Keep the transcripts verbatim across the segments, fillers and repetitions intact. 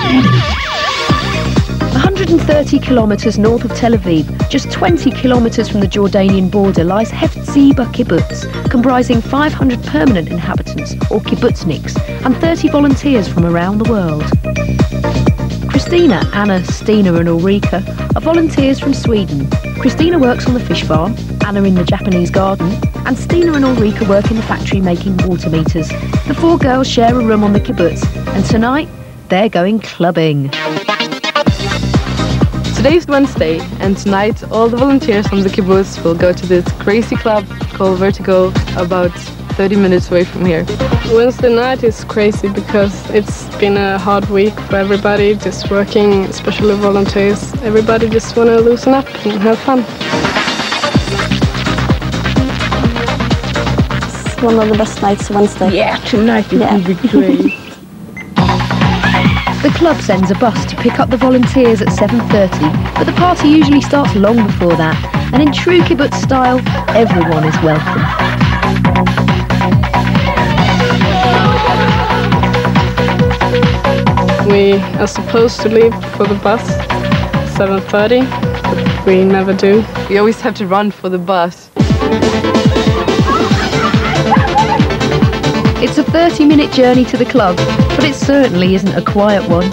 one hundred thirty kilometres north of Tel Aviv, just twenty kilometres from the Jordanian border, lies Hefziba Kibbutz, comprising five hundred permanent inhabitants, or kibbutzniks, and thirty volunteers from around the world. Christina, Anna, Stina and Ulrika are volunteers from Sweden. Christina works on the fish farm, Anna in the Japanese garden, and Stina and Ulrika work in the factory making water meters. The four girls share a room on the kibbutz, and tonight they're going clubbing. Today's Wednesday, and tonight all the volunteers from the kibbutz will go to this crazy club called Vertigo, about thirty minutes away from here. Wednesday night is crazy because it's been a hard week for everybody, just working, especially volunteers. Everybody just want to loosen up and have fun. It's one of the best nights, Wednesday. Yeah, tonight it Yeah. will be great. The club sends a bus to pick up the volunteers at seven thirty, but the party usually starts long before that, and in true kibbutz style, everyone is welcome. We are supposed to leave for the bus seven thirty, but we never do. We always have to run for the bus. It's a thirty minute journey to the club, but it certainly isn't a quiet one.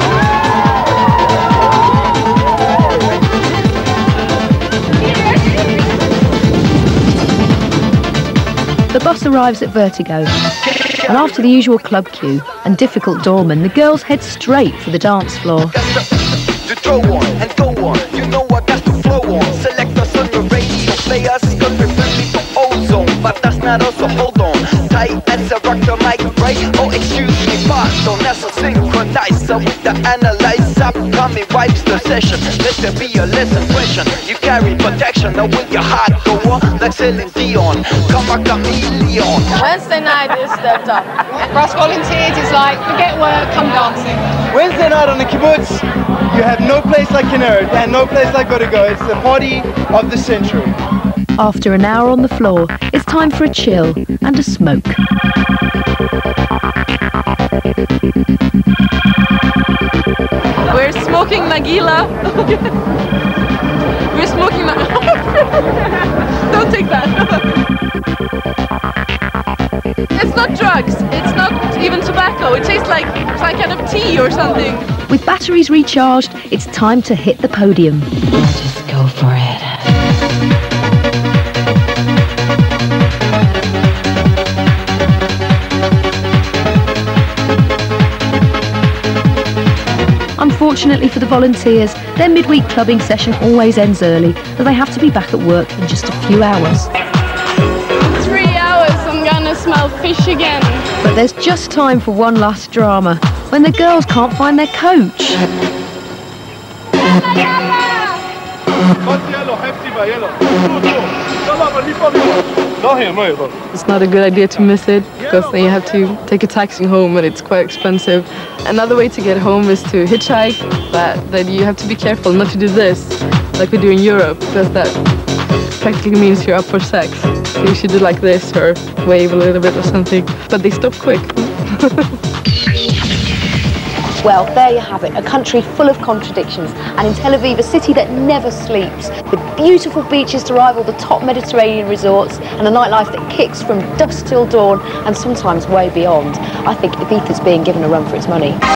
The bus arrives at Vertigo, and after the usual club queue and difficult doorman, the girls head straight for the dance floor. To throw on and go on, you know I got to flow on. Select us on the radio, play us, cause we're friendly for ozone. But that's not us, so hold on. Tight as a rock the mic, right? Oh, excuse me, pardon, that's a synchronizer with the analyzer. Upcoming vibes the session, let there be a lesson question. You carry protection, now with your heart go on, like Celine Dion. Come a chameleon. Wednesday night is stepped up. For us volunteers, it's like, forget work, come dancing. Wednesday night on the kibbutz, you have no place like Kinneret and no place like Vertigo. It's the party of the century. After an hour on the floor, it's time for a chill and a smoke. We're smoking Nagila. We're smoking Nagila. Don't take that. It's not drugs. It's not even tobacco. It tastes like some kind of tea or something. With batteries recharged, it's time to hit the podium. Just go for it. Unfortunately for the volunteers, their midweek clubbing session always ends early, as they have to be back at work in just a few hours. Three hours, I'm gonna smell fish again. But there's just time for one last drama, when the girls can't find their coach. It's not a good idea to miss it, because then you have to take a taxi home and it's quite expensive. Another way to get home is to hitchhike, but then you have to be careful not to do this, like we do in Europe, because that practically means you're up for sex. So you should do like this or wave a little bit or something, but they stop quick. Well, there you have it, a country full of contradictions, and in Tel Aviv, a city that never sleeps, with beautiful beaches to rival the top Mediterranean resorts, and a nightlife that kicks from dusk till dawn, and sometimes way beyond. I think Ibiza's being given a run for its money.